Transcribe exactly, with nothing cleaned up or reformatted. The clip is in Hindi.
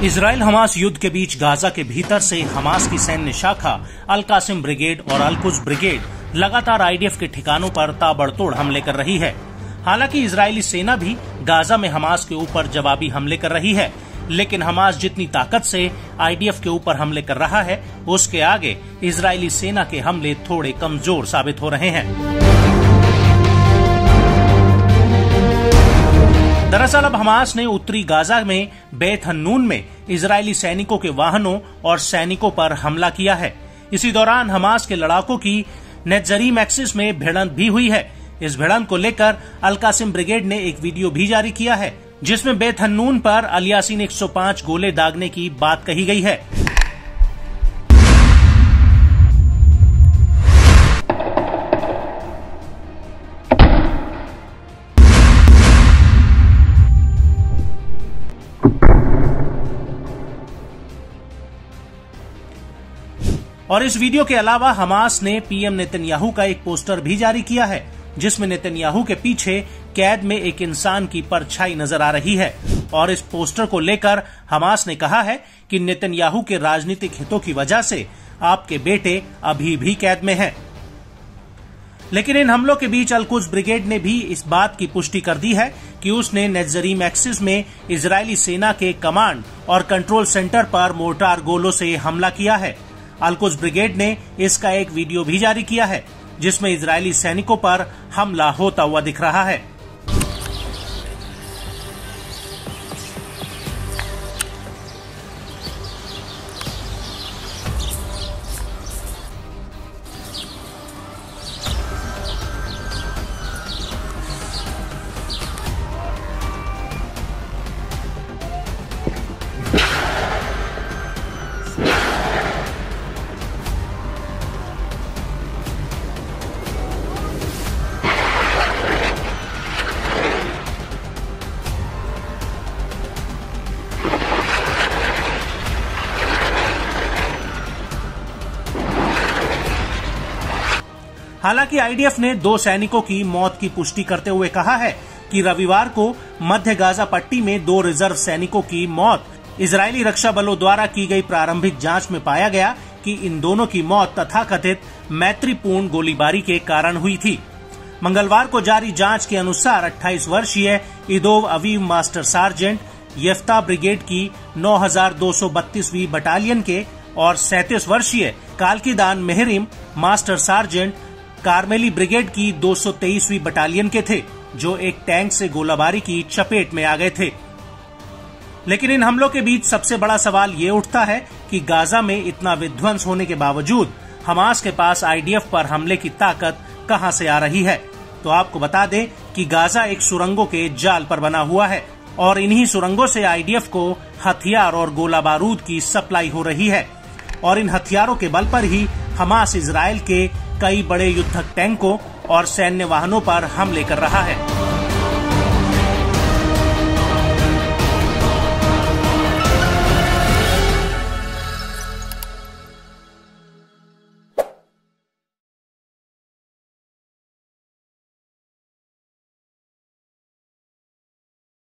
इजराइल हमास युद्ध के बीच गाजा के भीतर से हमास की सैन्य शाखा अल कासिम ब्रिगेड और अल कुद्स ब्रिगेड लगातार आईडीएफ के ठिकानों पर ताबड़तोड़ हमले कर रही है। हालांकि इजरायली सेना भी गाजा में हमास के ऊपर जवाबी हमले कर रही है, लेकिन हमास जितनी ताकत से आईडीएफ के ऊपर हमले कर रहा है, उसके आगे इजरायली सेना के हमले थोड़े कमजोर साबित हो रहे हैं। दरअसल अब हमास ने उत्तरी गाजा में बेत हन्नून में इजरायली सैनिकों के वाहनों और सैनिकों पर हमला किया है। इसी दौरान हमास के लड़ाकों की नेत्जरीम एक्सिस में भिड़ंत भी हुई है। इस भिड़ंत को लेकर अल कासिम ब्रिगेड ने एक वीडियो भी जारी किया है, जिसमें बेत हन्नून पर अल यासीन एक सौ पाँच गोले दागने की बात कही गई है। और इस वीडियो के अलावा हमास ने पीएम नेतन्याहू का एक पोस्टर भी जारी किया है, जिसमें नेतन्याहू के पीछे कैद में एक इंसान की परछाई नजर आ रही है। और इस पोस्टर को लेकर हमास ने कहा है कि नेतन्याहू के राजनीतिक हितों की वजह से आपके बेटे अभी भी कैद में हैं। लेकिन इन हमलों के बीच अल कुद्स ब्रिगेड ने भी इस बात की पुष्टि कर दी है कि उसने नेत्जरीम एक्सिस में इजरायली सेना के कमांड और कंट्रोल सेंटर पर मोर्टार गोलों से हमला किया है। अल कुद्स ब्रिगेड ने इसका एक वीडियो भी जारी किया है, जिसमें इजरायली सैनिकों पर हमला होता हुआ दिख रहा है। हालांकि आईडीएफ ने दो सैनिकों की मौत की पुष्टि करते हुए कहा है कि रविवार को मध्य गाजा पट्टी में दो रिजर्व सैनिकों की मौत इजरायली रक्षा बलों द्वारा की गई प्रारंभिक जांच में पाया गया कि इन दोनों की मौत तथाकथित मैत्रीपूर्ण गोलीबारी के कारण हुई थी। मंगलवार को जारी जांच के अनुसार अट्ठाईस वर्षीय Idov Aviv master sergeant Yiftah brigade की नौ हजार दो सौ बत्तीसवीं बटालियन के और सैंतीस वर्षीय Kalkidan Mehrim master sergeant Carmeli brigade की दो सौ तेईसवीं बटालियन के थे, जो एक टैंक से गोलाबारी की चपेट में आ गए थे। लेकिन इन हमलों के बीच सबसे बड़ा सवाल ये उठता है कि गाजा में इतना विध्वंस होने के बावजूद हमास के पास आईडीएफ पर हमले की ताकत कहां से आ रही है। तो आपको बता दें कि गाजा एक सुरंगों के जाल पर बना हुआ है और इन्हीं सुरंगों से आईडीएफ को हथियार और गोला बारूद की सप्लाई हो रही है। और इन हथियारों के बल पर ही हमास इजराइल के कई बड़े युद्धक टैंकों और सैन्य वाहनों पर हमले कर रहा है।